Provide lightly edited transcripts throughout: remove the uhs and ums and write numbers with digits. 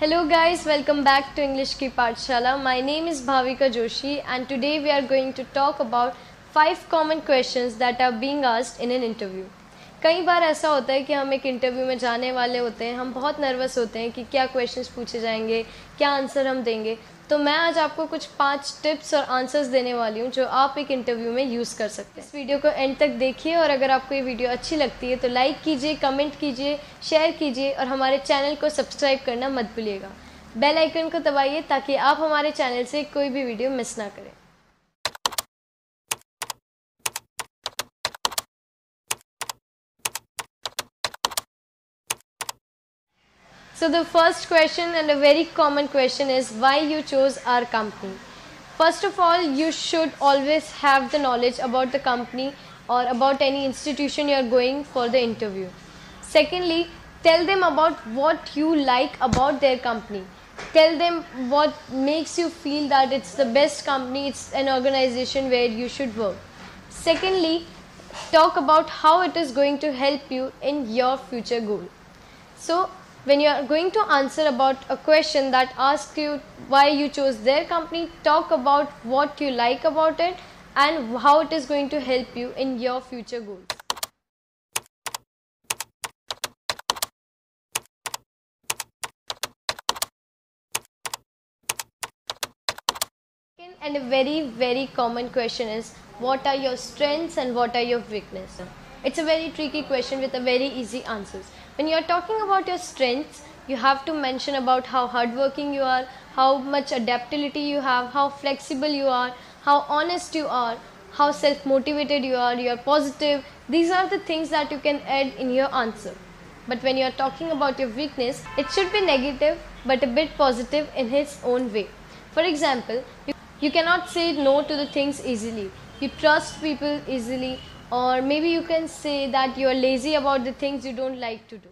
Hello guys, welcome back to English Ki Pathshala. My name is Bhavika Joshi and today we are going to talk about 5 common questions that are being asked in an interview. कई बार ऐसा होता है कि हम एक interview में जाने वाले होते हैं, हम बहुत नर्वस होते हैं कि क्या क्वेश्चंस पूछे जाएंगे, क्या आंसर हम देंगे। तो मैं आज आपको कुछ 5 टिप्स और आंसर्स देने वाली हूँ जो आप एक इंटरव्यू में यूज़ कर सकते हैं। इस वीडियो को एंड तक देखिए और अगर आपको ये वीडियो अच्छी लगती है तो लाइक कीजिए, कमेंट कीजिए, शेयर कीजिए और हमारे चैनल को सब्सक्राइब करना मत भूलिएगा। बेल आइकन को दबाइए ताकि आप हमारे चैनल से कोई भी वीडियो मिस ना करें। So the first question and a very common question is why you chose our company. First of all, you should always have the knowledge about the company or about any institution you are going for the interview. Secondly, tell them about what you like about their company. Tell them what makes you feel that it's the best company, it's an organization where you should work. Secondly, talk about how it is going to help you in your future goal. So when you are going to answer about a question that asks you why you chose their company, talk about what you like about it and how it is going to help you in your future goals. Second and a very common question is what are your strengths and what are your weaknesses? It's a very tricky question with a very easy answers. When you are talking about your strengths, you have to mention about how hardworking you are, how much adaptability you have, how flexible you are, how honest you are, how self-motivated you are positive. These are the things that you can add in your answer. But when you are talking about your weakness, it should be negative but a bit positive in its own way. For example, you cannot say no to the things easily. You trust people easily, or maybe you can say that you are lazy about the things you don't like to do.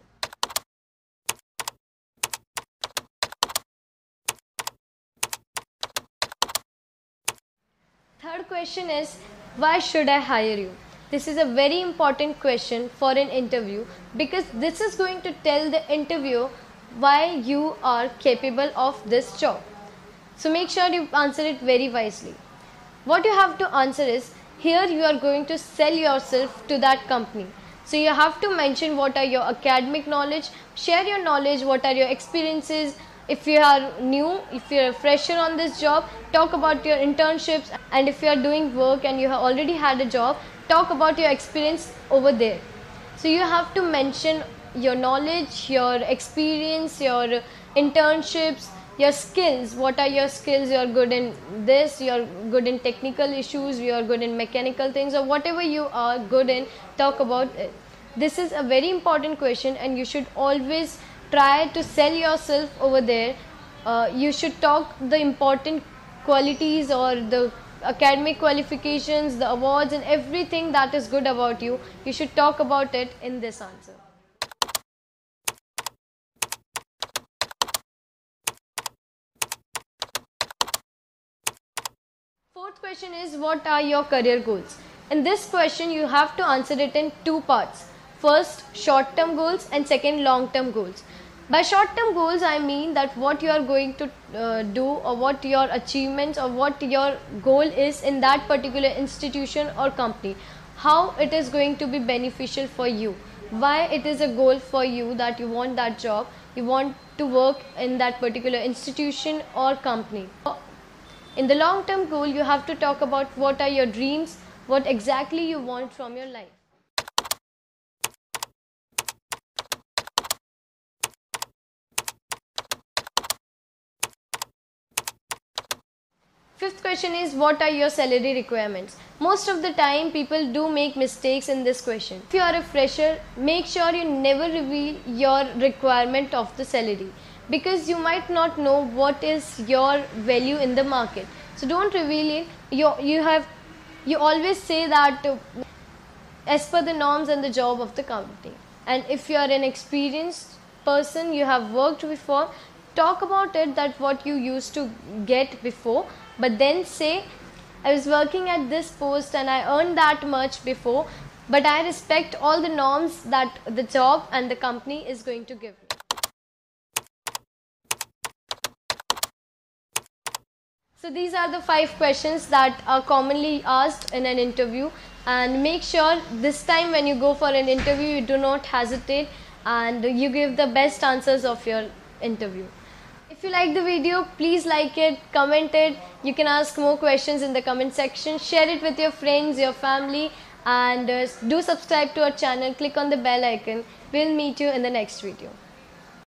Third question is why should I hire you? This is a very important question for an interview because this is going to tell the interviewer why you are capable of this job. So make sure you answer it very wisely. What you have to answer is, here you are going to sell yourself to that company. So you have to mention what are your academic knowledge, share your knowledge, what are your experiences. If you are new, if you are a fresher on this job, talk about your internships, and if you are doing work and you have already had a job, talk about your experience over there. So you have to mention your knowledge, your experience, your internships, your skills. What are your skills? You are good in this, you are good in technical issues, you are good in mechanical things, or whatever you are good in, talk about it. This is a very important question and you should always try to sell yourself over there. You should talk the important qualities or the academic qualifications, the awards and everything that is good about you. You should talk about it in this answer. Fourth question is what are your career goals? In this question you have to answer it in 2 parts. First, short term goals and second, long term goals. By short term goals I mean that what you are going to do or what your achievements or what your goal is in that particular institution or company. How it is going to be beneficial for you. Why it is a goal for you that you want that job, you want to work in that particular institution or company. In the long term goal, you have to talk about what are your dreams, what exactly you want from your life. Fifth question is what are your salary requirements? Most of the time people do make mistakes in this question. If you are a fresher, make sure you never reveal your requirement of the salary because you might not know what is your value in the market. So don't reveal it. You always say that as per the norms and the job of the company. And if you are an experienced person, you have worked before, talk about it that what you used to get before, but then say I was working at this post and I earned that much before, but I respect all the norms that the job and the company is going to give me. So these are the 5 questions that are commonly asked in an interview, and make sure this time when you go for an interview you do not hesitate and you give the best answers of your interview. If you like the video, please like it, comment it. You can ask more questions in the comment section. Share it with your friends, your family, and do subscribe to our channel. Click on the bell icon. We'll meet you in the next video.